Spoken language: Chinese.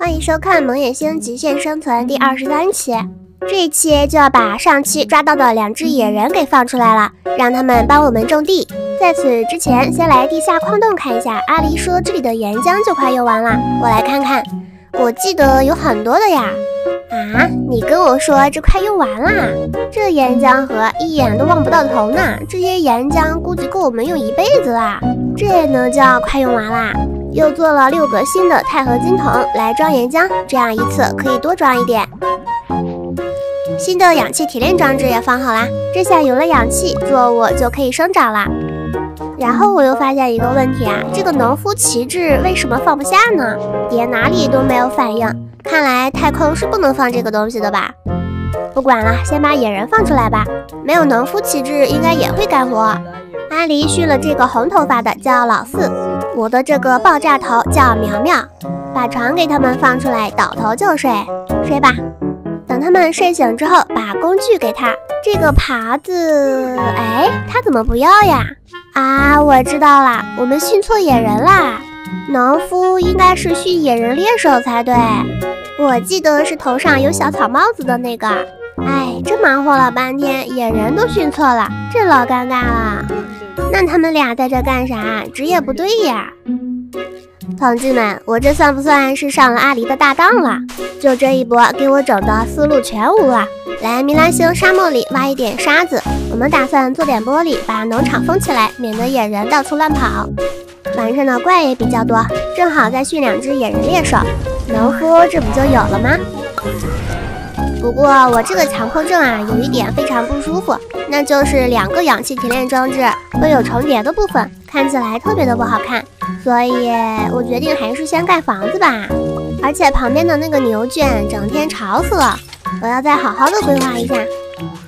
欢迎收看《萌眼星极限生存》第23期。这一期就要把上期抓到的2只野人给放出来了，让他们帮我们种地。在此之前，先来地下矿洞看一下。阿狸说这里的岩浆就快用完了，我来看看。我记得有很多的呀。啊，你跟我说这快用完啦？这岩浆盒一眼都望不到头呢，这些岩浆估计够我们用一辈子啦。这也能叫快用完啦？又做了6个新的钛合金桶来装岩浆，这样一次可以多装一点。新的氧气提炼装置也放好啦，这下有了氧气，作物就可以生长啦。然后我又发现一个问题啊，这个农夫旗帜为什么放不下呢？点哪里都没有反应，看来太空是不能放这个东西的吧。不管了，先把野人放出来吧，没有农夫旗帜应该也会干活。阿狸续了这个红头发的叫老四，我的这个爆炸头叫苗苗。把床给他们放出来，倒头就睡，睡吧。等他们睡醒之后，把工具给他。这个耙子，哎，他怎么不要呀？啊，我知道了，我们训错野人啦。农夫应该是训野人猎手才对，我记得是头上有小草帽子的那个。哎，这忙活了半天，野人都训错了，这老尴尬了。那他们俩在这干啥？职业不对呀。同志们，我这算不算是上了阿狸的大当了？就这一波给我整的思路全无了。来米兰星沙漠里挖一点沙子，我们打算做点玻璃，把农场封起来，免得野人到处乱跑。晚上的怪也比较多，正好再训2只野人猎手，农夫这不就有了吗？不过我这个强迫症啊，有一点非常不舒服，那就是2个氧气提炼装置会有重叠的部分，看起来特别的不好看，所以我决定还是先盖房子吧。而且旁边的那个牛圈整天吵死了，我要再好好的规划一下。